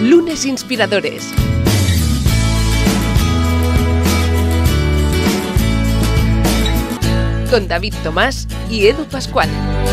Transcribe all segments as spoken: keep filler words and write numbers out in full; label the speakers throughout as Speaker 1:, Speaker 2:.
Speaker 1: Lunes Inspiradores. Con David Tomás y Edu Pascual.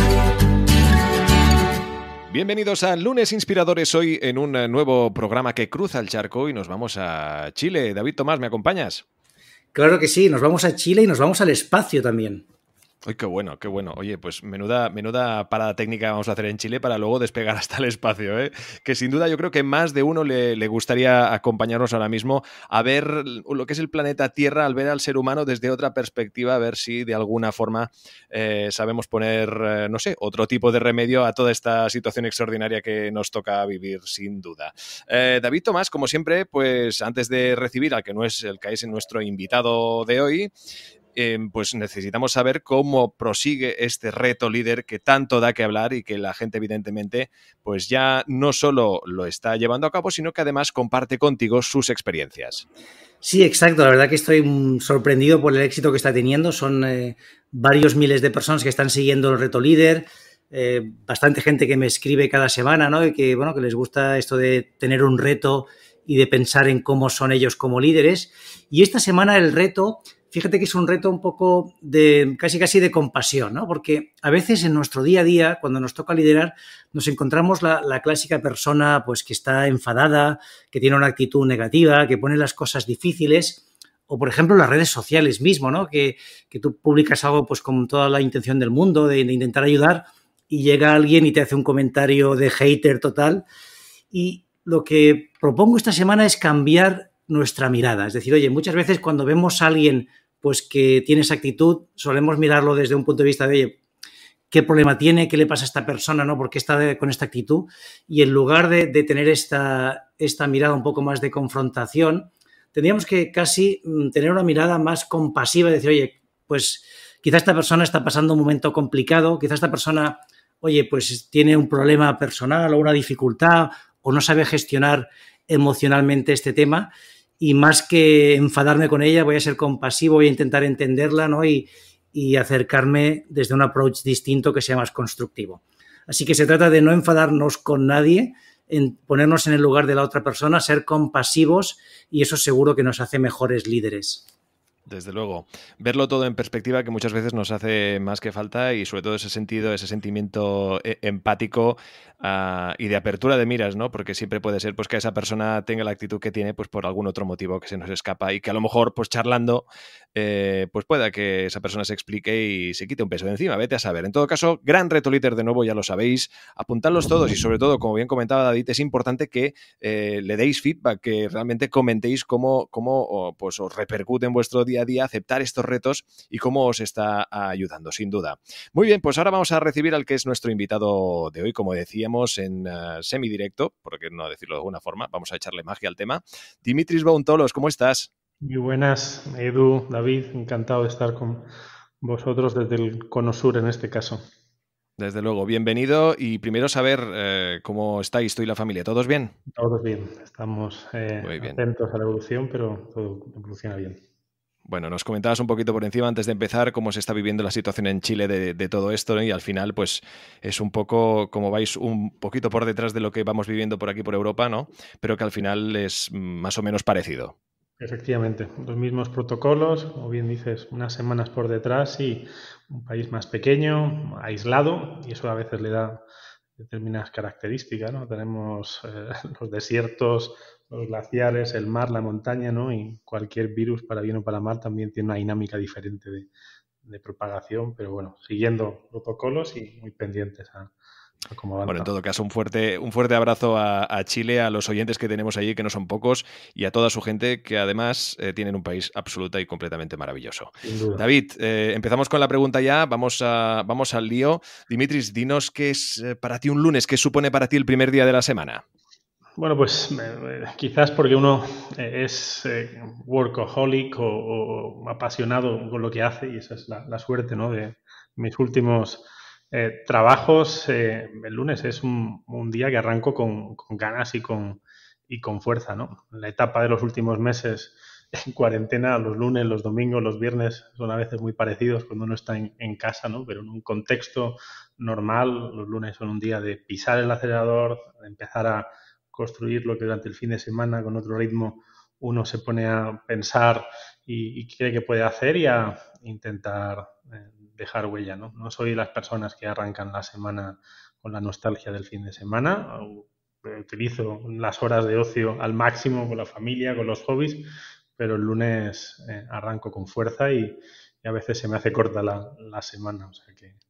Speaker 2: Bienvenidos a Lunes Inspiradores, hoy en un nuevo programa que cruza el charco y nos vamos a Chile. David Tomás, ¿me acompañas?
Speaker 3: Claro que sí, nos vamos a Chile y nos vamos al espacio también.
Speaker 2: Uy, qué bueno, qué bueno. Oye, pues menuda, menuda parada técnica vamos a hacer en Chile para luego despegar hasta el espacio, ¿eh? Que sin duda yo creo que más de uno le, le gustaría acompañarnos ahora mismo a ver lo que es el planeta Tierra, al ver al ser humano desde otra perspectiva, a ver si de alguna forma eh, sabemos poner, eh, no sé, otro tipo de remedio a toda esta situación extraordinaria que nos toca vivir, sin duda. Eh, David Tomás, como siempre, pues antes de recibir al que no es el que es nuestro invitado de hoy, Eh, pues necesitamos saber cómo prosigue este reto líder que tanto da que hablar y que la gente evidentemente pues ya no solo lo está llevando a cabo, sino que además comparte contigo sus experiencias.
Speaker 3: Sí, exacto. La verdad que estoy sorprendido por el éxito que está teniendo. Son eh, varios miles de personas que están siguiendo el reto líder, eh, bastante gente que me escribe cada semana, ¿no? Y que, bueno, que les gusta esto de tener un reto y de pensar en cómo son ellos como líderes. Y esta semana el reto, fíjate que es un reto un poco de casi casi de compasión, ¿no? Porque a veces en nuestro día a día, cuando nos toca liderar, nos encontramos la, la clásica persona pues que está enfadada, que tiene una actitud negativa, que pone las cosas difíciles, o por ejemplo las redes sociales mismo, ¿no? Que, que tú publicas algo pues con toda la intención del mundo de, de intentar ayudar y llega alguien y te hace un comentario de hater total. Y lo que propongo esta semana es cambiar nuestra mirada. Es decir, oye, muchas veces cuando vemos a alguien pues que tiene esa actitud, solemos mirarlo desde un punto de vista de, oye, ¿qué problema tiene? ¿Qué le pasa a esta persona? ¿No? ¿Por qué está de, con esta actitud? Y en lugar de, de tener esta, esta mirada un poco más de confrontación, tendríamos que casi tener una mirada más compasiva y decir, oye, pues quizá esta persona está pasando un momento complicado, quizá esta persona, oye, pues tiene un problema personal o una dificultad o no sabe gestionar emocionalmente este tema, y más que enfadarme con ella voy a ser compasivo, voy a intentar entenderla, ¿no? y, y acercarme desde un approach distinto que sea más constructivo. Así que se trata de no enfadarnos con nadie, en ponernos en el lugar de la otra persona, ser compasivos, y eso seguro que nos hace mejores líderes.
Speaker 2: Desde luego. Verlo todo en perspectiva, que muchas veces nos hace más que falta, y sobre todo ese sentido, ese sentimiento eh, empático uh, y de apertura de miras, ¿no? Porque siempre puede ser pues que esa persona tenga la actitud que tiene pues por algún otro motivo que se nos escapa y que a lo mejor pues charlando eh, pues pueda que esa persona se explique y se quite un peso de encima. Vete a saber. En todo caso, gran reto líder de nuevo, ya lo sabéis. Apuntadlos todos y sobre todo, como bien comentaba David, es importante que eh, le deis feedback, que realmente comentéis cómo, cómo oh, pues os repercute en vuestro día a día aceptar estos retos y cómo os está ayudando, sin duda. Muy bien, pues ahora vamos a recibir al que es nuestro invitado de hoy, como decíamos, en uh, semidirecto, por qué no decirlo de alguna forma, vamos a echarle magia al tema. Dimitris Bountolos, ¿cómo estás?
Speaker 4: Muy buenas, Edu, David, encantado de estar con vosotros desde el Cono Sur en este caso.
Speaker 2: Desde luego, bienvenido, y primero saber eh, cómo estáis tú y la familia, ¿todos bien?
Speaker 4: Todos bien, estamos eh,
Speaker 2: bien.
Speaker 4: atentos a la evolución, pero todo evoluciona bien.
Speaker 2: Bueno, nos comentabas un poquito por encima antes de empezar cómo se está viviendo la situación en Chile de, de todo esto, ¿no? Y al final pues es un poco como vais un poquito por detrás de lo que vamos viviendo por aquí por Europa, ¿no? Pero que al final es más o menos parecido.
Speaker 4: Efectivamente, los mismos protocolos, como bien dices, unas semanas por detrás y un país más pequeño, aislado, y eso a veces le da determinadas características, ¿no? Tenemos eh, los desiertos, los glaciares, el mar, la montaña, ¿no? Y cualquier virus, para bien o para mal, también tiene una dinámica diferente de, de propagación, pero bueno, siguiendo protocolos y muy pendientes a, a cómo avanza.
Speaker 2: Bueno, en todo caso, un fuerte, un fuerte abrazo a, a Chile, a los oyentes que tenemos allí, que no son pocos, y a toda su gente, que además eh, tienen un país absoluta y completamente maravilloso.
Speaker 4: Sin duda.
Speaker 2: David, eh, empezamos con la pregunta ya, vamos, a, vamos al lío. Dimitris, dinos qué es eh, para ti un lunes, qué supone para ti el primer día de la semana.
Speaker 4: Bueno, pues eh, quizás porque uno eh, es eh, workaholic o, o apasionado con lo que hace, y esa es la, la suerte, ¿no? De mis últimos eh, trabajos. Eh, el lunes es un, un día que arranco con, con ganas y con, y con fuerza, ¿no? La etapa de los últimos meses en cuarentena, los lunes, los domingos, los viernes son a veces muy parecidos cuando uno está en, en casa, ¿no? Pero en un contexto normal, los lunes son un día de pisar el acelerador, de empezar a construir lo que durante el fin de semana con otro ritmo uno se pone a pensar y, y cree que puede hacer y a intentar eh, dejar huella, ¿no? No soy de las personas que arrancan la semana con la nostalgia del fin de semana. Utilizo las horas de ocio al máximo con la familia, con los hobbies, pero el lunes eh, arranco con fuerza y, y a veces se me hace corta la, la semana. O sea que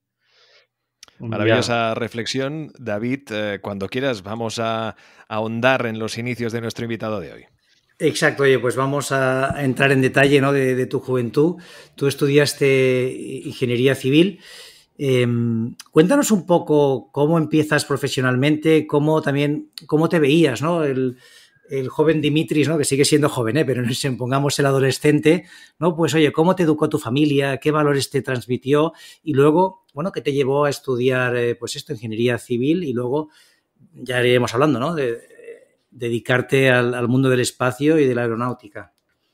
Speaker 2: Maravillosa
Speaker 4: día...
Speaker 2: reflexión, David. Eh, cuando quieras vamos a, a ahondar en los inicios de nuestro invitado de hoy.
Speaker 3: Exacto, oye, pues vamos a entrar en detalle, ¿no? de, de tu juventud. Tú estudiaste ingeniería civil. Eh, cuéntanos un poco cómo empiezas profesionalmente, cómo también, cómo te veías, ¿no? El, el joven Dimitris, ¿no? Que sigue siendo joven, ¿eh? Pero no pongamos el adolescente, ¿no? Pues oye, ¿cómo te educó tu familia? ¿Qué valores te transmitió? Y luego, bueno, ¿qué te llevó a estudiar, eh, pues esto, ingeniería civil? Y luego ya iremos hablando, ¿no? De, de dedicarte al, al mundo del espacio y de la aeronáutica.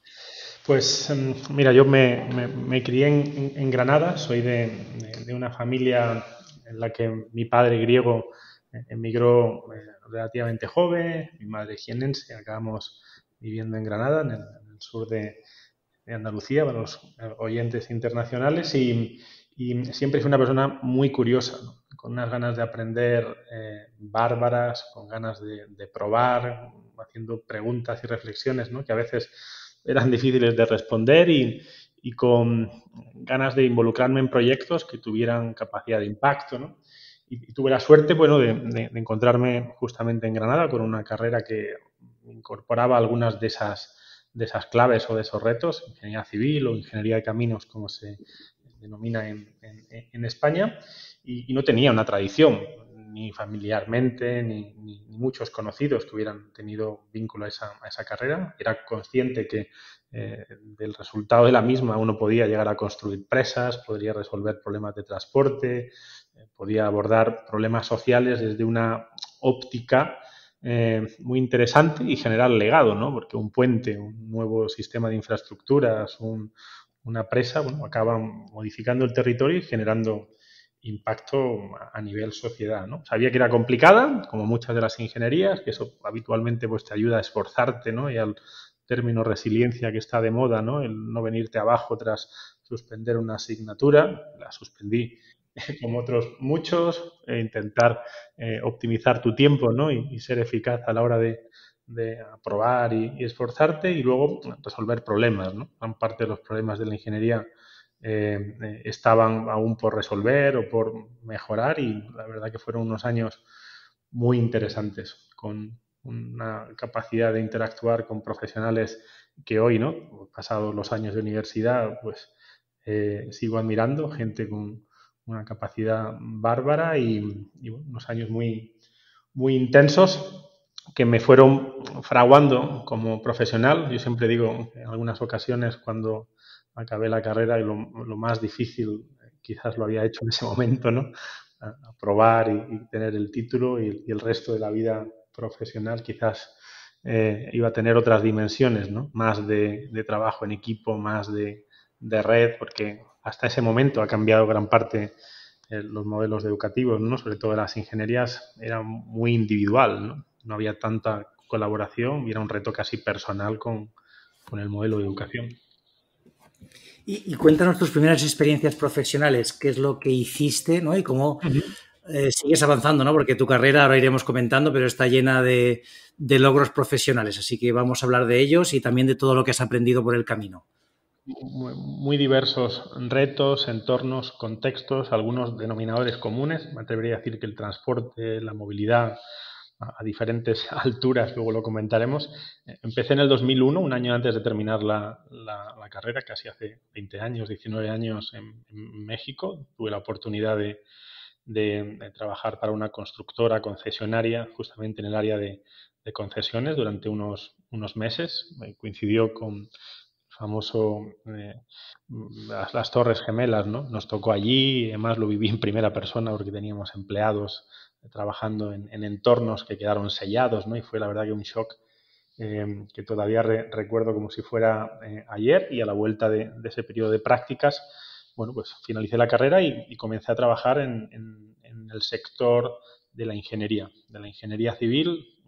Speaker 4: Pues mira, yo me, me, me crié en, en Granada, soy de, de, de una familia en la que mi padre griego emigró relativamente joven, mi madre jienense, acabamos viviendo en Granada, en el, en el sur de, de Andalucía, para los oyentes internacionales, y, y siempre fui una persona muy curiosa, ¿no? Con unas ganas de aprender eh, bárbaras, con ganas de, de probar, haciendo preguntas y reflexiones, ¿no? Que a veces eran difíciles de responder y, y con ganas de involucrarme en proyectos que tuvieran capacidad de impacto, ¿no? Y, y tuve la suerte, bueno, de, de, de encontrarme justamente en Granada con una carrera que incorporaba algunas de esas, de esas claves o de esos retos, ingeniería civil o ingeniería de caminos, como se denomina en, en, en España, y, y no tenía una tradición, ni familiarmente, ni, ni, ni muchos conocidos que hubieran tenido vínculo a esa, a esa carrera. Era consciente que eh, del resultado de la misma uno podía llegar a construir presas, podría resolver problemas de transporte, eh, podía abordar problemas sociales desde una óptica eh, muy interesante y generar legado, ¿no? Porque un puente, un nuevo sistema de infraestructuras, un, una presa, bueno, acaba modificando el territorio y generando impacto a nivel sociedad, ¿no? Sabía que era complicada, como muchas de las ingenierías, que eso habitualmente pues te ayuda a esforzarte, ¿no? Y al término resiliencia que está de moda, ¿no? El no venirte abajo tras suspender una asignatura, la suspendí como otros muchos, e intentar eh, optimizar tu tiempo, ¿no? Y, y ser eficaz a la hora de, de aprobar y, y esforzarte y luego resolver problemas, ¿no? Gran parte de los problemas de la ingeniería Eh, eh, estaban aún por resolver o por mejorar y la verdad que fueron unos años muy interesantes con una capacidad de interactuar con profesionales que hoy, ¿no? Pasados los años de universidad, pues eh, sigo admirando, gente con una capacidad bárbara y, y bueno, unos años muy, muy intensos que me fueron fraguando como profesional. Yo siempre digo en algunas ocasiones cuando acabé la carrera y lo, lo más difícil quizás lo había hecho en ese momento, ¿no? Aprobar y, y tener el título y, y el resto de la vida profesional quizás eh, iba a tener otras dimensiones, ¿no? Más de, de trabajo en equipo, más de, de red, porque hasta ese momento ha cambiado gran parte eh, los modelos educativos, ¿no? Sobre todo las ingenierías, era muy individual, ¿no? No había tanta colaboración y era un reto casi personal con, con el modelo de educación.
Speaker 3: Y, y cuéntanos tus primeras experiencias profesionales, qué es lo que hiciste, ¿no? Y cómo uh-huh. eh, sigues avanzando, ¿no? Porque tu carrera, ahora iremos comentando, pero está llena de, de logros profesionales, así que vamos a hablar de ellos y también de todo lo que has aprendido por el camino.
Speaker 4: Muy, muy diversos retos, entornos, contextos, algunos denominadores comunes. Me atrevería a decir que el transporte, la movilidad, a diferentes alturas, luego lo comentaremos. Empecé en el dos mil uno, un año antes de terminar la, la, la carrera, casi hace veinte años, diecinueve años en, en México. Tuve la oportunidad de, de, de trabajar para una constructora concesionaria justamente en el área de, de concesiones durante unos, unos meses. Coincidió con el famoso eh, las, las Torres Gemelas, ¿no? Nos tocó allí, además lo viví en primera persona porque teníamos empleados trabajando en, en entornos que quedaron sellados, ¿no? Y fue la verdad que un shock eh, que todavía re, recuerdo como si fuera eh, ayer, y a la vuelta de, de ese periodo de prácticas, bueno, pues finalicé la carrera y, y comencé a trabajar en, en, en el sector de la ingeniería, de la ingeniería civil,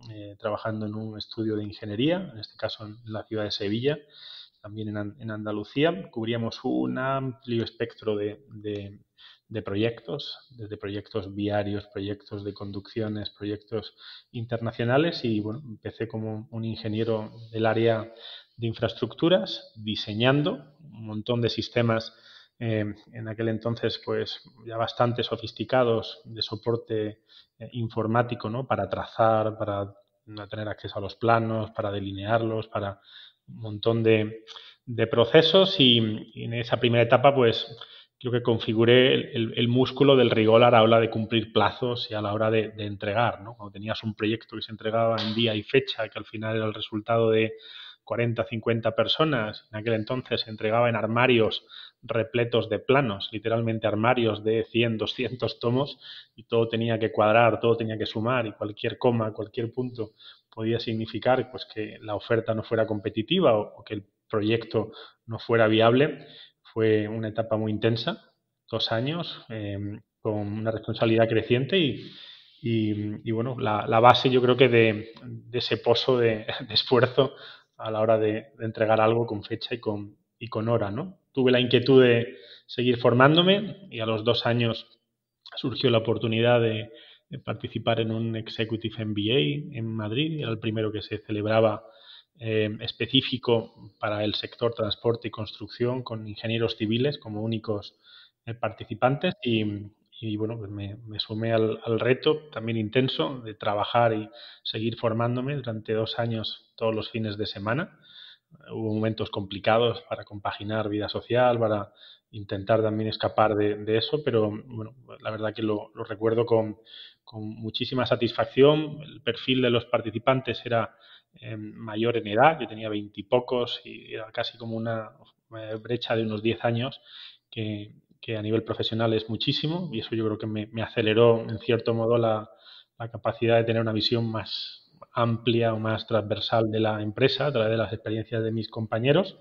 Speaker 4: eh, trabajando en un estudio de ingeniería, en este caso en la ciudad de Sevilla, también en, en Andalucía. Cubríamos un amplio espectro de, de, de proyectos, desde proyectos viarios, proyectos de conducciones, proyectos internacionales y bueno, empecé como un ingeniero del área de infraestructuras, diseñando un montón de sistemas eh, en aquel entonces pues ya bastante sofisticados de soporte eh, informático, ¿no? Para trazar, para tener acceso a los planos, para delinearlos, para un montón de, de procesos y, y en esa primera etapa pues creo que configuré el, el, el músculo del rigor a la hora de cumplir plazos y a la hora de, de entregar, ¿no? Cuando tenías un proyecto que se entregaba en día y fecha, que al final era el resultado de cuarenta, cincuenta personas, en aquel entonces se entregaba en armarios repletos de planos, literalmente armarios de cien, doscientos tomos y todo tenía que cuadrar, todo tenía que sumar y cualquier coma, cualquier punto podía significar pues que la oferta no fuera competitiva o, o que el proyecto no fuera viable. Fue una etapa muy intensa, dos años, eh, con una responsabilidad creciente y, y, y bueno, la, la base yo creo que de, de ese pozo de, de esfuerzo a la hora de, de entregar algo con fecha y con, y con hora, ¿no? Tuve la inquietud de seguir formándome y a los dos años surgió la oportunidad de, de participar en un Executive M B A en Madrid. Era el primero que se celebraba eh, específico para el sector transporte y construcción con ingenieros civiles como únicos eh, participantes y, y bueno, pues me, me sumé al, al reto también intenso de trabajar y seguir formándome durante dos años todos los fines de semana. Hubo momentos complicados para compaginar vida social, para intentar también escapar de, de eso, pero bueno, la verdad que lo, lo recuerdo con, con muchísima satisfacción. El perfil de los participantes era eh, mayor en edad, yo tenía veintipocos y era casi como una brecha de unos diez años que, que a nivel profesional es muchísimo y eso yo creo que me, me aceleró en cierto modo la, la capacidad de tener una visión más amplia o más transversal de la empresa a través de las experiencias de mis compañeros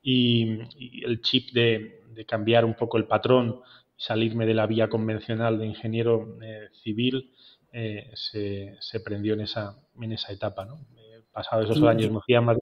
Speaker 4: y, y el chip de, de cambiar un poco el patrón y salirme de la vía convencional de ingeniero eh, civil eh, se, se prendió en esa, en esa etapa, ¿no? Eh, pasado esos sí, años me fui a Madrid.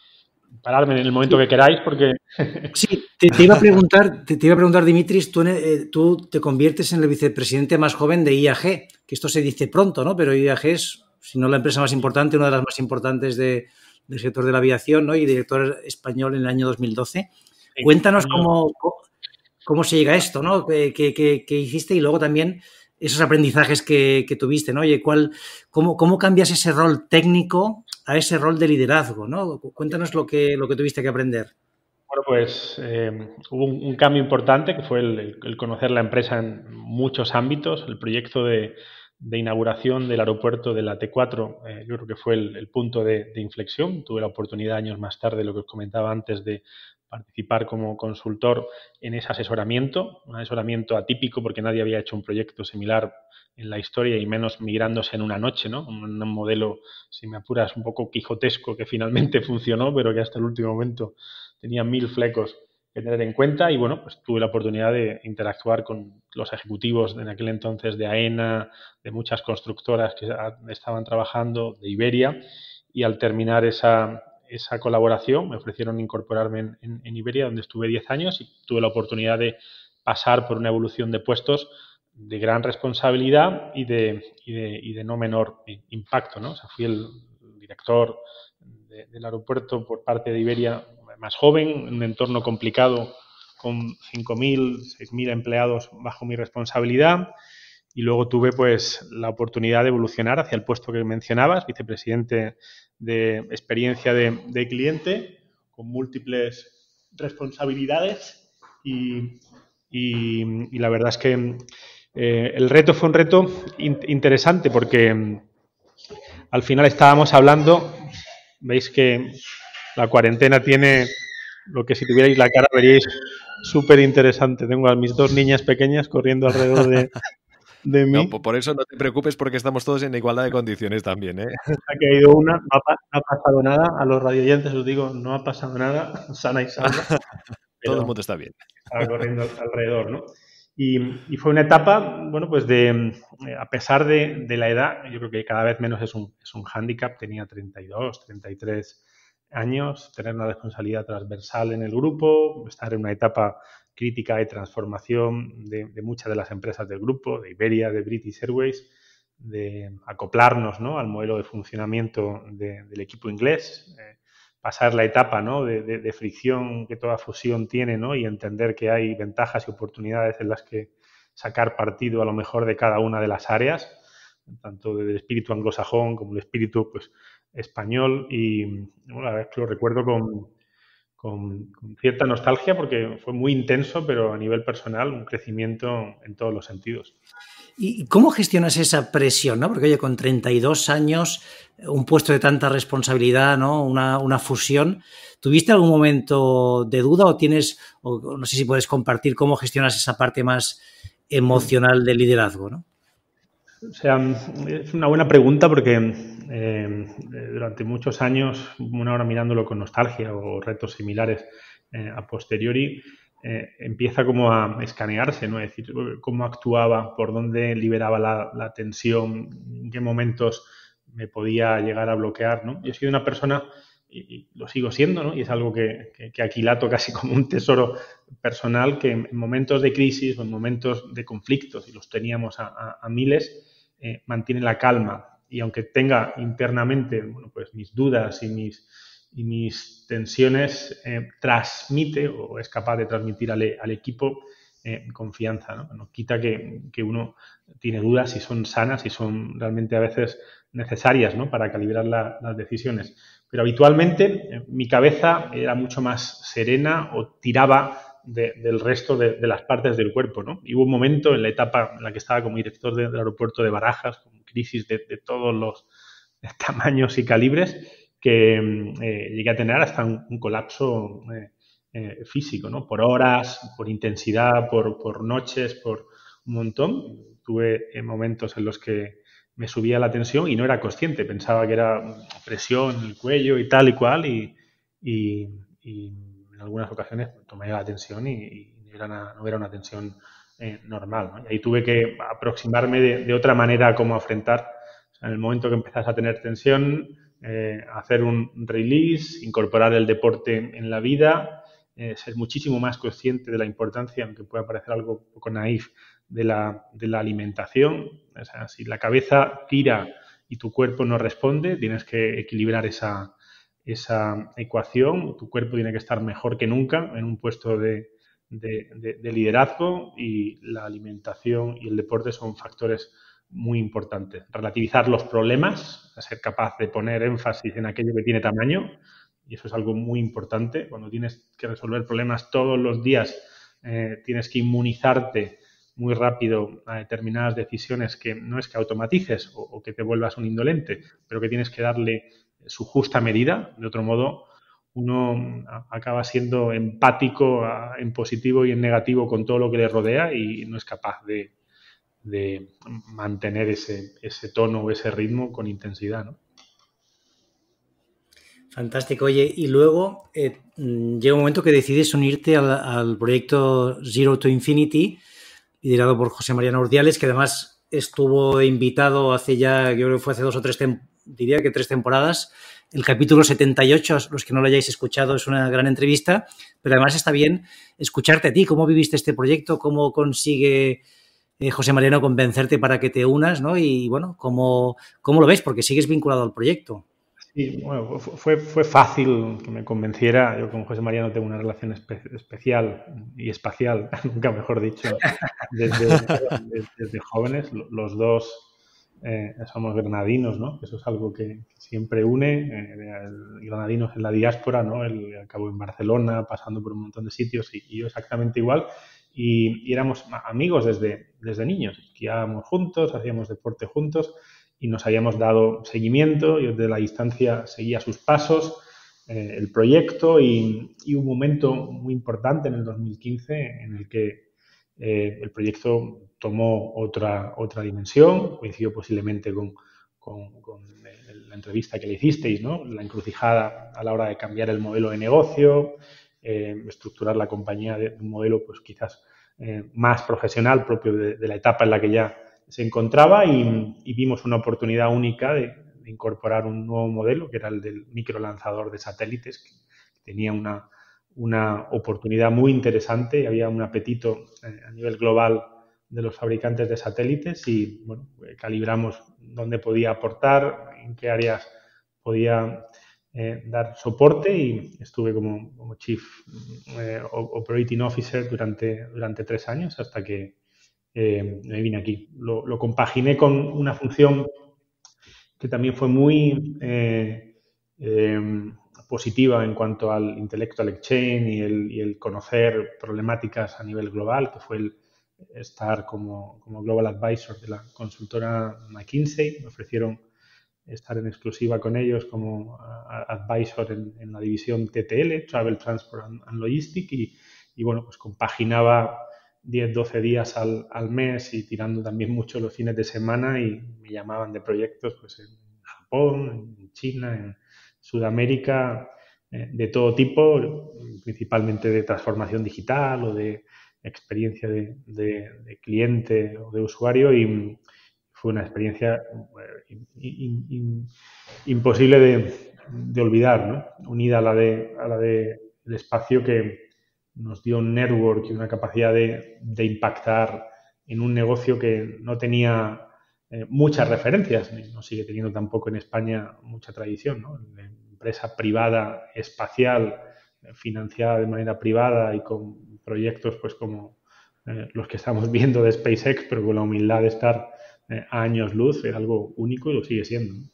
Speaker 4: Pararme en el momento sí. que queráis porque...
Speaker 3: Sí, te, te, iba a preguntar, te, te iba a preguntar, Dimitris, tú, eh, tú te conviertes en el vicepresidente más joven de I A G, que esto se dice pronto, ¿no? Pero I A G es, si no la empresa más importante, una de las más importantes de, del sector de la aviación, ¿no? Y director español en el año dos mil doce. Sí, Cuéntanos sí. cómo, cómo se llega a esto, ¿no? ¿Qué, qué, qué, qué hiciste? Y luego también esos aprendizajes que, que tuviste, ¿no? Oye, ¿cuál, cómo, ¿cómo cambias ese rol técnico a ese rol de liderazgo, ¿no? Cuéntanos lo que, lo que tuviste que aprender.
Speaker 4: Bueno, pues eh, hubo un, un cambio importante que fue el, el conocer la empresa en muchos ámbitos. El proyecto de, de inauguración del aeropuerto de la T cuatro eh, yo creo que fue el, el punto de, de inflexión. Tuve la oportunidad años más tarde, lo que os comentaba antes, de participar como consultor en ese asesoramiento, un asesoramiento atípico porque nadie había hecho un proyecto similar en la historia y menos migrándose en una noche, ¿no? Un, un modelo, si me apuras, un poco quijotesco que finalmente funcionó, pero que hasta el último momento tenía mil flecos que tener en cuenta y bueno, pues tuve la oportunidad de interactuar con los ejecutivos de en aquel entonces de AENA, de muchas constructoras que estaban trabajando, de Iberia y al terminar esa, esa colaboración me ofrecieron incorporarme en, en, en Iberia donde estuve diez años y tuve la oportunidad de pasar por una evolución de puestos de gran responsabilidad y de, y de, y de no menor impacto, ¿no? O sea, fui el director de, del aeropuerto por parte de Iberia más joven, en un entorno complicado con cinco mil, seis mil empleados bajo mi responsabilidad y luego tuve pues la oportunidad de evolucionar hacia el puesto que mencionabas, vicepresidente de experiencia de, de cliente con múltiples responsabilidades y, y, y la verdad es que eh, el reto fue un reto in, interesante porque eh, al final estábamos hablando, veis que la cuarentena tiene lo que si tuvierais la cara veríais súper interesante. Tengo a mis dos niñas pequeñas corriendo alrededor de, de mí.
Speaker 2: No, por eso no te preocupes porque estamos todos en igualdad de condiciones también, ¿eh?
Speaker 4: Ha caído una, no ha, no ha pasado nada. A los radioyentes os digo, no ha pasado nada, sana y salva.
Speaker 2: Todo el mundo está bien.
Speaker 4: Estaba corriendo alrededor, ¿no? Y, y fue una etapa, bueno, pues de, a pesar de, de la edad, yo creo que cada vez menos es un, es un hándicap, tenía treinta y dos, treinta y tres años, tener una responsabilidad transversal en el grupo, estar en una etapa crítica de transformación de, de muchas de las empresas del grupo, de Iberia, de British Airways, de acoplarnos, ¿no?, al modelo de funcionamiento de, del equipo inglés, eh, pasar la etapa, ¿no?, de, de, de fricción que toda fusión tiene, ¿no?, y entender que hay ventajas y oportunidades en las que sacar partido a lo mejor de cada una de las áreas, tanto del espíritu anglosajón como el espíritu, pues, español. Y bueno, la verdad es que lo recuerdo con, con, con cierta nostalgia porque fue muy intenso, pero a nivel personal un crecimiento en todos los sentidos.
Speaker 3: ¿Y cómo gestionas esa presión, ¿no? Porque, oye, con treinta y dos años, un puesto de tanta responsabilidad, ¿no? Una, una fusión. ¿Tuviste algún momento de duda o tienes, o no sé si puedes compartir cómo gestionas esa parte más emocional del liderazgo, ¿no?
Speaker 4: O sea, es una buena pregunta porque eh, durante muchos años, una hora mirándolo con nostalgia o retos similares eh, a posteriori, Eh, empieza como a escanearse, ¿no? Es decir, cómo actuaba, por dónde liberaba la, la tensión, en qué momentos me podía llegar a bloquear, ¿no? Yo he sido una persona, y, y lo sigo siendo, ¿no?, y es algo que, que, que aquilato casi como un tesoro personal, que en momentos de crisis o en momentos de conflictos, y los teníamos a, a, a miles, eh, mantiene la calma. Y aunque tenga internamente, bueno, pues mis dudas y mis y mis tensiones, eh, transmite o es capaz de transmitir al, al equipo eh, confianza, ¿no? No quita que, que uno tiene dudas si son sanas y son realmente a veces necesarias, ¿no?, para calibrar la, las decisiones. Pero habitualmente eh, mi cabeza era mucho más serena o tiraba de, del resto de, de las partes del cuerpo, ¿no? Y hubo un momento en la etapa en la que estaba como director de, del aeropuerto de Barajas, con crisis de, de todos los tamaños y calibres, que eh, llegué a tener hasta un, un colapso eh, eh, físico, ¿no? Por horas, por intensidad, por, por noches, por un montón. Tuve eh, momentos en los que me subía la tensión y no era consciente. Pensaba que era presión en el cuello y tal y cual, y, y, y en algunas ocasiones tomé la tensión y, y era una, no era una tensión eh, normal, ¿no? Y ahí tuve que aproximarme de, de otra manera a cómo afrontar. O sea, en el momento que empezás a tener tensión, Eh, hacer un release, incorporar el deporte en la vida, eh, ser muchísimo más consciente de la importancia, aunque pueda parecer algo un poco naif, de la, de la alimentación. O sea, si la cabeza tira y tu cuerpo no responde, tienes que equilibrar esa, esa ecuación. Tu cuerpo tiene que estar mejor que nunca en un puesto de, de, de, de liderazgo, y la alimentación y el deporte son factores muy importante. Relativizar los problemas, ser capaz de poner énfasis en aquello que tiene tamaño, y eso es algo muy importante. Cuando tienes que resolver problemas todos los días, eh, tienes que inmunizarte muy rápido a determinadas decisiones que no es que automatices o, o que te vuelvas un indolente, pero que tienes que darle su justa medida. De otro modo, uno acaba siendo empático a, en positivo y en negativo con todo lo que le rodea y no es capaz de de mantener ese, ese tono o ese ritmo con intensidad, ¿no?
Speaker 3: Fantástico. Oye, y luego eh, llega un momento que decides unirte al, al proyecto Zero to Infinity, liderado por José Mariano Urdiales, que además estuvo invitado hace ya, yo creo que fue hace dos o tres, tem- diría que tres temporadas. El capítulo setenta y ocho, los que no lo hayáis escuchado, es una gran entrevista, pero además está bien escucharte a ti, cómo viviste este proyecto, cómo consigue Eh, José Mariano convencerte para que te unas, ¿no? Y bueno, ¿cómo, cómo lo ves? Porque sigues vinculado al proyecto.
Speaker 4: Sí, bueno, fue, fue fácil que me convenciera. Yo con José Mariano tengo una relación espe especial y espacial, nunca mejor dicho, desde, desde, desde jóvenes. Los dos eh, somos granadinos, ¿no? Eso es algo que siempre une. Eh, granadinos en la diáspora, ¿no? Él acabó en Barcelona, pasando por un montón de sitios, y, y yo exactamente igual. Y, y éramos amigos desde, desde niños, esquiábamos juntos, hacíamos deporte juntos y nos habíamos dado seguimiento. Yo desde la distancia seguía sus pasos, eh, el proyecto, y, y un momento muy importante en el dos mil quince en el que eh, el proyecto tomó otra, otra dimensión, coincidió posiblemente con, con, con la entrevista que le hicisteis, ¿no? La encrucijada a la hora de cambiar el modelo de negocio, Eh, estructurar la compañía de un modelo pues quizás eh, más profesional propio de, de la etapa en la que ya se encontraba y, y vimos una oportunidad única de, de incorporar un nuevo modelo, que era el del microlanzador de satélites, que tenía una, una oportunidad muy interesante y había un apetito eh, a nivel global de los fabricantes de satélites y bueno, calibramos dónde podía aportar, en qué áreas podía eh, dar soporte y estuve como, como Chief eh, Operating Officer durante, durante tres años hasta que eh, me vine aquí. Lo, lo compaginé con una función que también fue muy eh, eh, positiva en cuanto al intellectual exchange y el, y el conocer problemáticas a nivel global, que fue el estar como, como Global Advisor de la consultora McKinsey. Me ofrecieron estar en exclusiva con ellos como uh, advisor en, en la división T T L, Travel, Transport and, and Logistics, y, y bueno, pues compaginaba diez, doce días al, al mes y tirando también mucho los fines de semana y me llamaban de proyectos pues en Japón, en China, en Sudamérica, eh, de todo tipo, principalmente de transformación digital o de experiencia de, de, de cliente o de usuario y fue una experiencia in, in, in, imposible de, de olvidar, ¿no? Unida a la de, a la de el espacio que nos dio un network y una capacidad de, de impactar en un negocio que no tenía eh, muchas referencias, no sigue teniendo tampoco en España mucha tradición, ¿no? La empresa privada espacial financiada de manera privada y con proyectos pues como eh, los que estamos viendo de SpaceX, pero con la humildad de estar eh, a años luz, era algo único y lo sigue siendo, ¿no?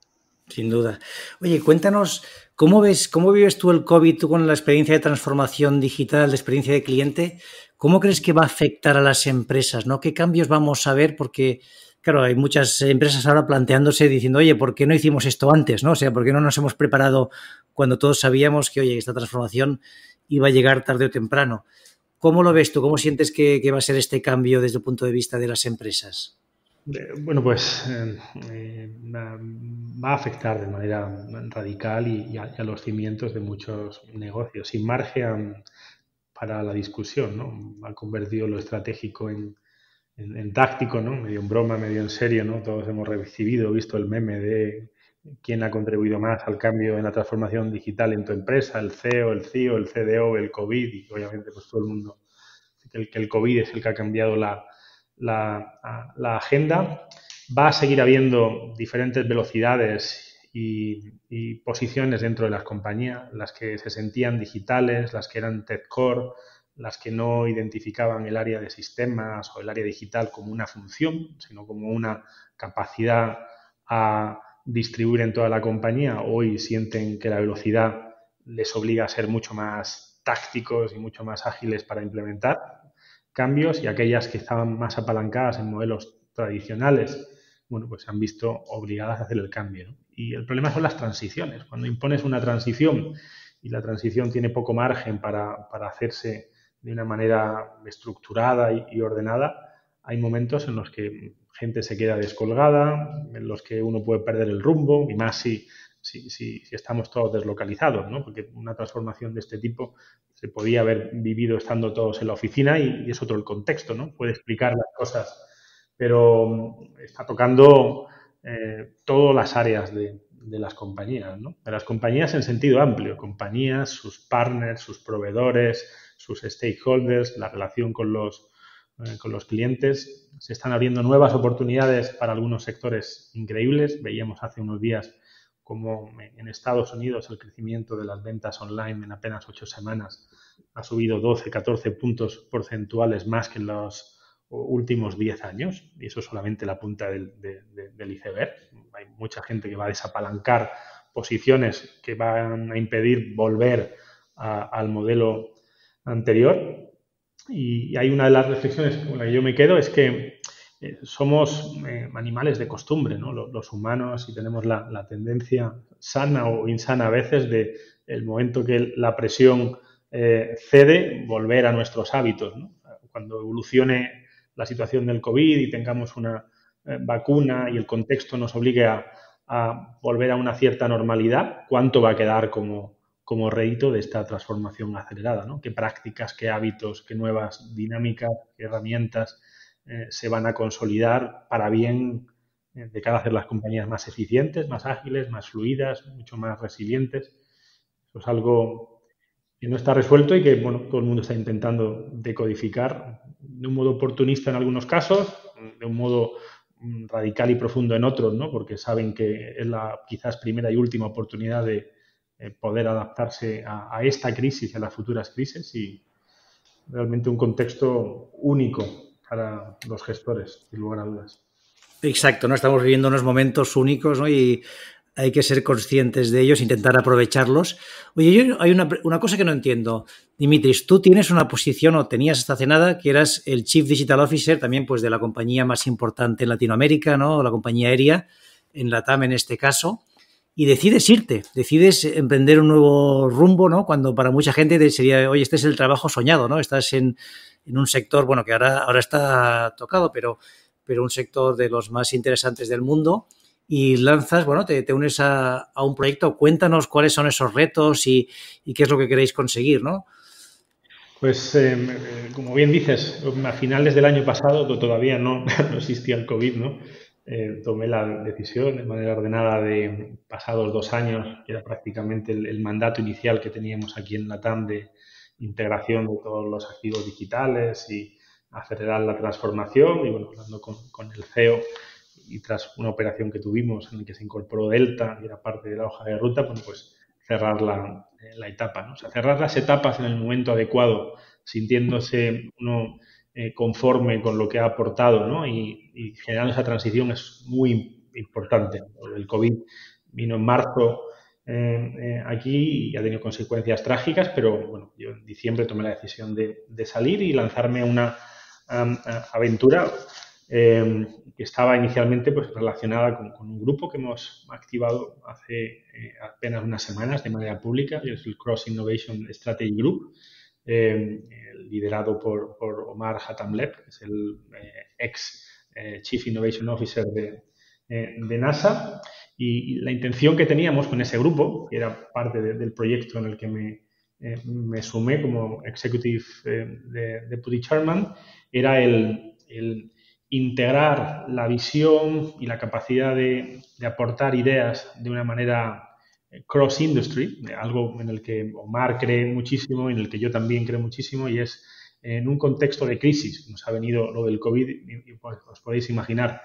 Speaker 3: Sin duda. Oye, cuéntanos, ¿cómo ves, cómo vives tú el COVID, tú con la experiencia de transformación digital, de experiencia de cliente? ¿Cómo crees que va a afectar a las empresas, ¿no? ¿Qué cambios vamos a ver? Porque, claro, hay muchas empresas ahora planteándose, diciendo, oye, ¿por qué no hicimos esto antes, ¿no? O sea, ¿por qué no nos hemos preparado cuando todos sabíamos que, oye, esta transformación iba a llegar tarde o temprano? ¿Cómo lo ves tú? ¿Cómo sientes que, que va a ser este cambio desde el punto de vista de las empresas?
Speaker 4: Bueno, pues eh, eh, va a afectar de manera radical y, y, a, y a los cimientos de muchos negocios, sin margen para la discusión, ¿no? Ha convertido lo estratégico en, en, en táctico, ¿no? Medio en broma, medio en serio, ¿no? Todos hemos recibido, visto el meme de quién ha contribuido más al cambio en la transformación digital en tu empresa, el C E O, el C I O, el C D O, el COVID, y obviamente pues todo el mundo, que el, que el COVID es el que ha cambiado la La, la agenda. Va a seguir habiendo diferentes velocidades y, y posiciones dentro de las compañías, las que se sentían digitales, las que eran tech core, las que no identificaban el área de sistemas o el área digital como una función, sino como una capacidad a distribuir en toda la compañía. Hoy sienten que la velocidad les obliga a ser mucho más tácticos y mucho más ágiles para implementar cambios, y aquellas que estaban más apalancadas en modelos tradicionales, bueno, pues se han visto obligadas a hacer el cambio, ¿no? Y el problema son las transiciones. Cuando impones una transición y la transición tiene poco margen para, para hacerse de una manera estructurada y, y ordenada, hay momentos en los que gente se queda descolgada, en los que uno puede perder el rumbo, y más si, si, si, si estamos todos deslocalizados, ¿no? Porque una transformación de este tipo se podía haber vivido estando todos en la oficina y, y es otro el contexto, ¿no? Puede explicar las cosas, pero está tocando eh, todas las áreas de, de las compañías, ¿no? De las compañías en sentido amplio, compañías, sus partners, sus proveedores, sus stakeholders, la relación con los, eh, con los clientes. Se están abriendo nuevas oportunidades para algunos sectores increíbles. Veíamos hace unos días como en Estados Unidos el crecimiento de las ventas online en apenas ocho semanas ha subido doce, catorce puntos porcentuales más que en los últimos diez años, y eso es solamente la punta del, de, de, del iceberg. Hay mucha gente que va a desapalancar posiciones que van a impedir volver a, al modelo anterior, y hay una de las reflexiones con la que yo me quedo es que Eh, somos eh, animales de costumbre, ¿no? Los, los humanos, y tenemos la, la tendencia sana o insana a veces de el momento que la presión eh, cede, volver a nuestros hábitos, ¿no? Cuando evolucione la situación del COVID y tengamos una eh, vacuna y el contexto nos obligue a, a volver a una cierta normalidad, ¿cuánto va a quedar como, como rédito de esta transformación acelerada, ¿no? Qué prácticas, qué hábitos, qué nuevas dinámicas, qué herramientas eh, se van a consolidar para bien eh, de cara a hacer las compañías más eficientes, más ágiles, más fluidas, mucho más resilientes. Eso es algo que no está resuelto y que, bueno, todo el mundo está intentando decodificar de un modo oportunista en algunos casos, de un modo radical y profundo en otros, ¿no? Porque saben que es la quizás primera y última oportunidad de eh, poder adaptarse a, a esta crisis y a las futuras crisis, y realmente un contexto único para los gestores, sin lugar a dudas.
Speaker 3: Exacto, ¿no? Estamos viviendo unos momentos únicos, ¿no? Y hay que ser conscientes de ellos, intentar aprovecharlos. Oye, yo hay una, una cosa que no entiendo. Dimitris, tú tienes una posición, o tenías hasta hace nada, que eras el Chief Digital Officer también, pues, de la compañía más importante en Latinoamérica, ¿no? La compañía aérea, en LATAM en este caso, y decides irte, decides emprender un nuevo rumbo, ¿no? Cuando para mucha gente sería, oye, este es el trabajo soñado, ¿no? Estás en, en un sector, bueno, que ahora, ahora está tocado, pero, pero un sector de los más interesantes del mundo. Y lanzas, bueno, te, te unes a, a un proyecto. Cuéntanos cuáles son esos retos y, y qué es lo que queréis conseguir, ¿no?
Speaker 4: Pues, eh, como bien dices, a finales del año pasado todavía no, no existía el COVID, ¿no? Eh, tomé la decisión de manera ordenada de, pasados dos años, que era prácticamente el, el mandato inicial que teníamos aquí en LATAM de integración de todos los activos digitales y acelerar la transformación, y bueno, hablando con, con el C E O, y tras una operación que tuvimos en la que se incorporó Delta y era parte de la hoja de ruta, bueno, pues cerrar la, la etapa, ¿no? O sea, cerrar las etapas en el momento adecuado, sintiéndose uno eh, conforme con lo que ha aportado, ¿no? Y, y generando esa transición es muy importante. El COVID vino en marzo eh, eh, aquí y ha tenido consecuencias trágicas, pero bueno, yo en diciembre tomé la decisión de, de salir y lanzarme a una um, aventura Eh, que estaba inicialmente pues, relacionada con, con un grupo que hemos activado hace eh, apenas unas semanas de manera pública, que es el Cross Innovation Strategy Group, eh, liderado por, por Omar Hatamleb, que es el eh, ex eh, Chief Innovation Officer de, eh, de NASA. Y, y la intención que teníamos con ese grupo, que era parte de, del proyecto en el que me, eh, me sumé como Executive eh, de, Deputy Chairman, era el, el integrar la visión y la capacidad de, de aportar ideas de una manera cross-industry, algo en el que Omar cree muchísimo, en el que yo también creo muchísimo, y es en un contexto de crisis. Nos ha venido lo del COVID y, y pues, os podéis imaginar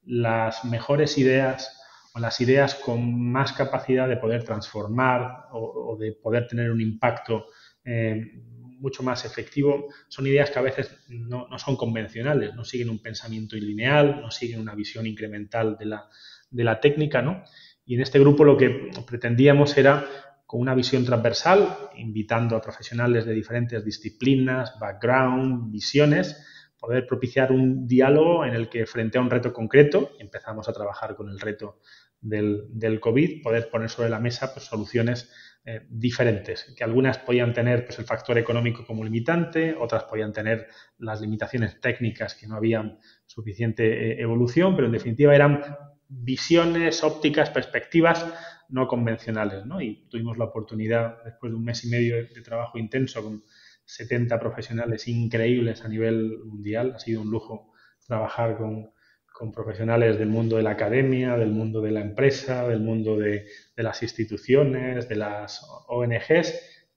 Speaker 4: las mejores ideas o las ideas con más capacidad de poder transformar o, o de poder tener un impacto eh, mucho más efectivo, son ideas que a veces no, no son convencionales, no siguen un pensamiento lineal, no siguen una visión incremental de la, de la técnica, ¿no? Y en este grupo lo que pretendíamos era, con una visión transversal, invitando a profesionales de diferentes disciplinas, background, visiones, poder propiciar un diálogo en el que, frente a un reto concreto, empezamos a trabajar con el reto del, del COVID, poder poner sobre la mesa pues, soluciones Eh, diferentes, que algunas podían tener pues, el factor económico como limitante, otras podían tener las limitaciones técnicas, que no había suficiente eh, evolución, pero en definitiva eran visiones, ópticas, perspectivas no convencionales, ¿no? Y tuvimos la oportunidad, después de un mes y medio de, de trabajo intenso con setenta profesionales increíbles a nivel mundial, ha sido un lujo trabajar con con profesionales del mundo de la academia, del mundo de la empresa, del mundo de, de las instituciones, de las O N Ges.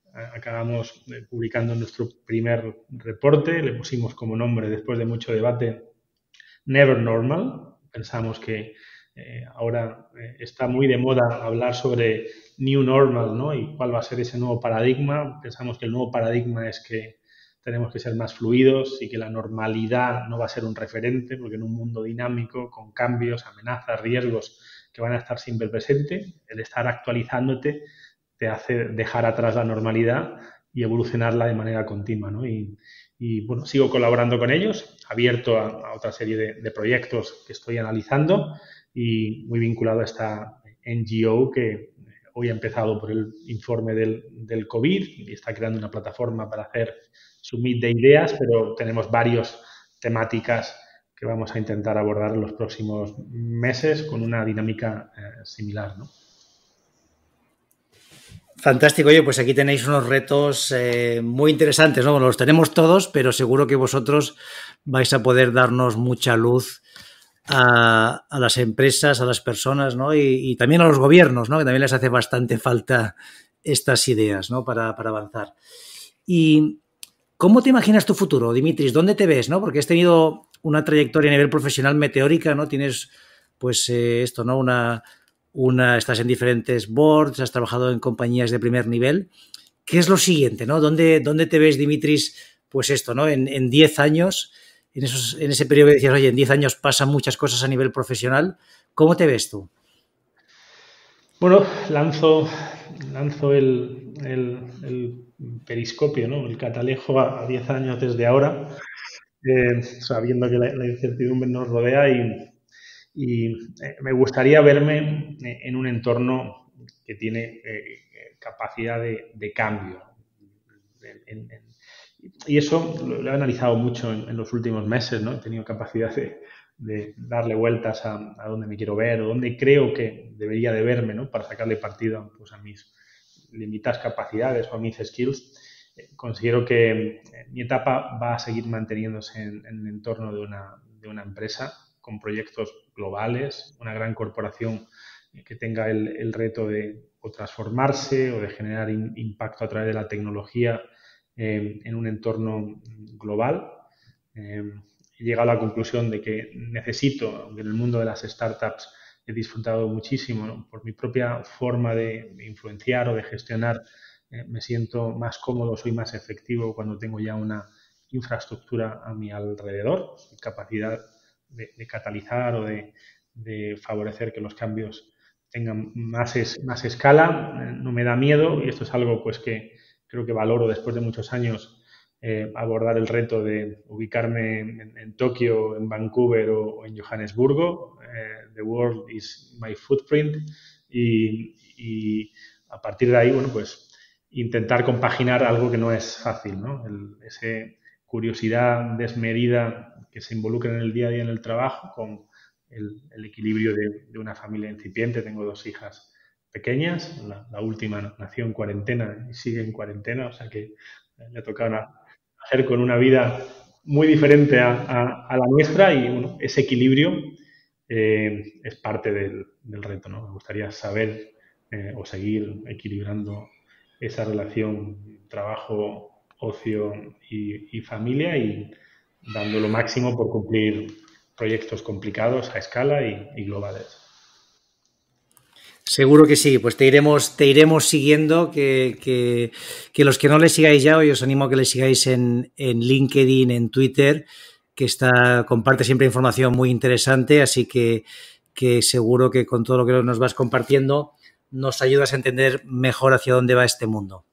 Speaker 4: Acabamos publicando nuestro primer reporte, le pusimos como nombre, después de mucho debate, Never Normal. Pensamos que eh, ahora eh, está muy de moda hablar sobre New Normal, ¿no? Y cuál va a ser ese nuevo paradigma. Pensamos que el nuevo paradigma es que tenemos que ser más fluidos y que la normalidad no va a ser un referente, porque en un mundo dinámico, con cambios, amenazas, riesgos que van a estar siempre presentes, el estar actualizándote te hace dejar atrás la normalidad y evolucionarla de manera continua, ¿no? Y, y bueno, sigo colaborando con ellos, abierto a, a otra serie de, de proyectos que estoy analizando y muy vinculado a esta N G O que hoy ha empezado por el informe del, del COVID y está creando una plataforma para hacer submit de ideas, pero tenemos varias temáticas que vamos a intentar abordar en los próximos meses con una dinámica eh, similar, ¿no?
Speaker 3: Fantástico. Oye, pues aquí tenéis unos retos eh, muy interesantes, ¿no? Bueno, los tenemos todos, pero seguro que vosotros vais a poder darnos mucha luz a, a las empresas, a las personas, ¿no? Y, y también a los gobiernos, ¿no? Que también les hace bastante falta estas ideas, ¿no? Para, para avanzar. ¿Y cómo te imaginas tu futuro, Dimitris? ¿Dónde te ves, no? Porque has tenido una trayectoria a nivel profesional meteórica, ¿no? Tienes, pues, eh, esto, ¿no? Una... Una, estás en diferentes boards, has trabajado en compañías de primer nivel. ¿Qué es lo siguiente, no? ¿Dónde, dónde te ves, Dimitris? Pues esto, ¿no? En, en diez años, en, esos, en ese periodo que decías, oye, en diez años pasan muchas cosas a nivel profesional. ¿Cómo te ves tú?
Speaker 4: Bueno, lanzo, lanzo el, el, el periscopio, ¿no? El catalejo a diez años desde ahora, eh, sabiendo que la, la incertidumbre nos rodea y Y eh, me gustaría verme en un entorno que tiene eh, capacidad de, de cambio. En, en, en, y eso lo, lo he analizado mucho en, en los últimos meses, ¿no? He tenido capacidad de, de darle vueltas a, a dónde me quiero ver o dónde creo que debería de verme, ¿no? Para sacarle partido, pues, a mis limitadas capacidades o a mis skills. Eh, considero que mi etapa va a seguir manteniéndose en, en el entorno de una, de una empresa con proyectos globales, una gran corporación que tenga el, el reto de o transformarse o de generar in, impacto a través de la tecnología eh, en un entorno global. Eh, he llegado a la conclusión de que necesito, aunque en el mundo de las startups he disfrutado muchísimo, ¿no? Por mi propia forma de, de influenciar o de gestionar, eh, me siento más cómodo, soy más efectivo cuando tengo ya una infraestructura a mi alrededor, capacidad De, de catalizar o de, de favorecer que los cambios tengan más, es, más escala. No me da miedo y esto es algo, pues, que creo que valoro después de muchos años, eh, abordar el reto de ubicarme en, en Tokio, en Vancouver o, o en Johannesburgo. Eh, the world is my footprint y, y a partir de ahí, bueno, pues intentar compaginar algo que no es fácil, ¿no? El, ese curiosidad desmedida que se involucra en el día a día en el trabajo con el, el equilibrio de, de una familia incipiente. Tengo dos hijas pequeñas, la, la última nació en cuarentena y sigue en cuarentena, o sea que le ha tocado nacer con una vida muy diferente a, a, a la nuestra y, bueno, ese equilibrio eh, es parte del, del reto, ¿no? Me gustaría saber eh, o seguir equilibrando esa relación trabajo, ocio y, y familia y dando lo máximo por cumplir proyectos complicados a escala y, y globales.
Speaker 3: Seguro que sí, pues te iremos, te iremos siguiendo, que, que, que los que no le sigáis ya, hoy os animo a que le sigáis en, en LinkedIn, en Twitter, que está, comparte siempre información muy interesante, así que, que seguro que con todo lo que nos vas compartiendo nos ayudas a entender mejor hacia dónde va este mundo.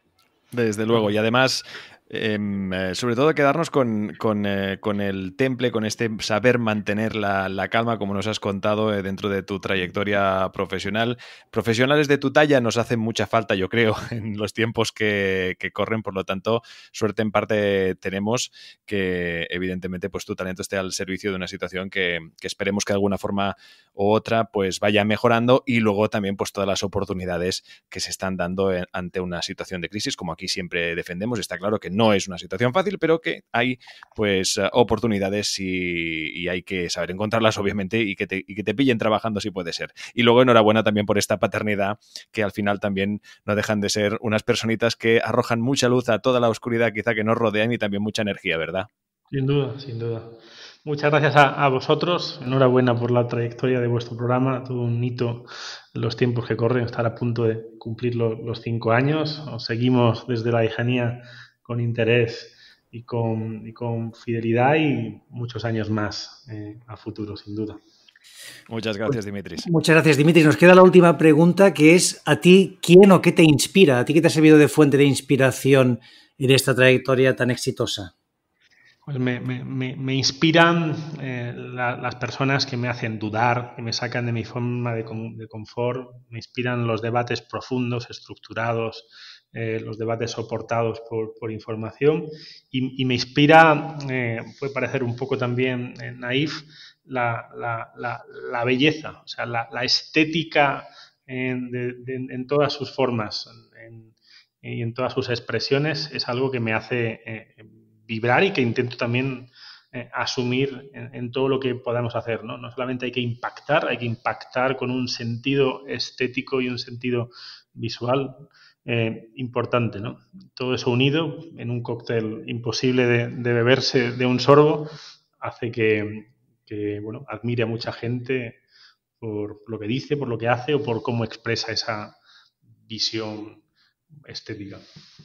Speaker 2: Desde luego, y además, eh, sobre todo quedarnos con, con, eh, con el temple, con este saber mantener la, la calma, como nos has contado, eh, dentro de tu trayectoria profesional. Profesionales de tu talla nos hacen mucha falta, yo creo, en los tiempos que, que corren, por lo tanto, suerte en parte tenemos que, evidentemente, pues tu talento esté al servicio de una situación que, que esperemos que de alguna forma u otra pues vaya mejorando, y luego también pues todas las oportunidades que se están dando en, ante una situación de crisis, como aquí siempre defendemos. Está claro que no es una situación fácil, pero que hay pues oportunidades y, y hay que saber encontrarlas, obviamente, y que, te, y que te pillen trabajando si puede ser. Y luego enhorabuena también por esta paternidad, que al final también no dejan de ser unas personitas que arrojan mucha luz a toda la oscuridad quizá que nos rodean y también mucha energía, ¿verdad?
Speaker 4: Sin duda, sin duda. Muchas gracias a, a vosotros. Enhorabuena por la trayectoria de vuestro programa. Todo un hito en los tiempos que corren. Estar a punto de cumplir lo, los cinco años. Os seguimos desde la lejanía con interés y con, y con fidelidad, y muchos años más eh, a futuro, sin duda.
Speaker 2: Muchas gracias, Dimitris.
Speaker 3: Muchas gracias, Dimitris. Nos queda la última pregunta, que es: ¿a ti quién o qué te inspira? ¿A ti qué te ha servido de fuente de inspiración en esta trayectoria tan exitosa?
Speaker 4: Pues me, me, me inspiran eh, la, las personas que me hacen dudar, que me sacan de mi forma de, de confort. Me inspiran los debates profundos, estructurados, eh, los debates soportados por, por información. Y, y me inspira, eh, puede parecer un poco también eh, naif, la, la, la, la belleza, o sea, la, la estética en, de, de, en todas sus formas en, y en todas sus expresiones es algo que me hace eh, vibrar y que intento también eh, asumir en, en todo lo que podamos hacer, ¿no? No solamente hay que impactar, hay que impactar con un sentido estético y un sentido visual eh, importante, ¿no? Todo eso unido en un cóctel imposible de, de beberse de un sorbo hace que, que, bueno, admire a mucha gente por lo que dice, por lo que hace o por cómo expresa esa visión estética.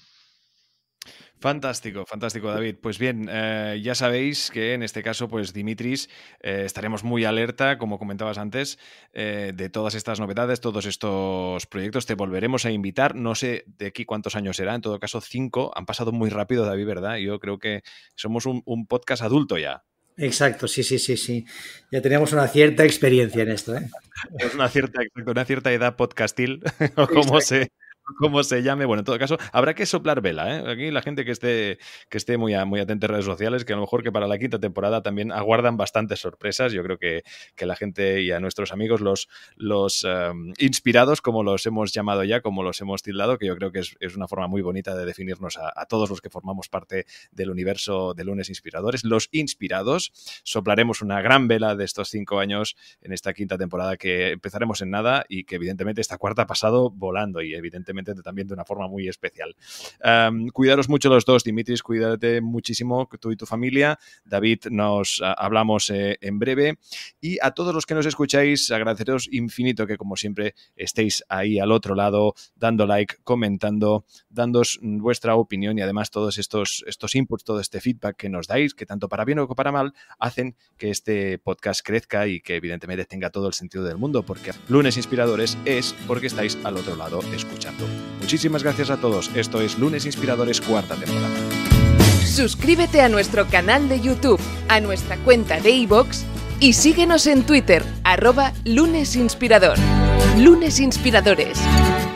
Speaker 2: Fantástico, fantástico, David. Pues bien, eh, ya sabéis que en este caso, pues Dimitris, eh, estaremos muy alerta, como comentabas antes, eh, de todas estas novedades, todos estos proyectos. Te volveremos a invitar. No sé de aquí cuántos años será, en todo caso cinco. Han pasado muy rápido, David, ¿verdad? Yo creo que somos un, un podcast adulto ya.
Speaker 3: Exacto, sí, sí, sí, sí. Ya tenemos una cierta experiencia en esto, ¿eh?
Speaker 2: Es una cierta, una cierta edad podcastil, o como se... como se llame. Bueno, en todo caso, habrá que soplar vela, ¿eh? Aquí la gente que esté, que esté muy, a, muy atenta en redes sociales, que a lo mejor que para la quinta temporada también aguardan bastantes sorpresas. Yo creo que, que la gente y a nuestros amigos, los, los um, inspirados, como los hemos llamado ya, como los hemos tildado, que yo creo que es, es una forma muy bonita de definirnos a, a todos los que formamos parte del universo de Lunes Inspiradores. Los inspirados, soplaremos una gran vela de estos cinco años en esta quinta temporada que empezaremos en nada y que evidentemente esta cuarta ha pasado volando y evidentemente también de una forma muy especial. Um, cuidaros mucho los dos, Dimitris, cuídate muchísimo tú y tu familia. David, nos uh, hablamos eh, en breve. Y a todos los que nos escucháis, agradeceros infinito que, como siempre, estéis ahí al otro lado, dando like, comentando, dándoos vuestra opinión y además todos estos, estos inputs, todo este feedback que nos dais, que tanto para bien o para mal, hacen que este podcast crezca y que evidentemente tenga todo el sentido del mundo, porque Lunes Inspiradores es porque estáis al otro lado escuchando. Muchísimas gracias a todos. Esto es Lunes Inspiradores, cuarta temporada.
Speaker 1: Suscríbete a nuestro canal de YouTube, a nuestra cuenta de iVoox y síguenos en Twitter, arroba Lunes Inspirador. Lunes Inspiradores.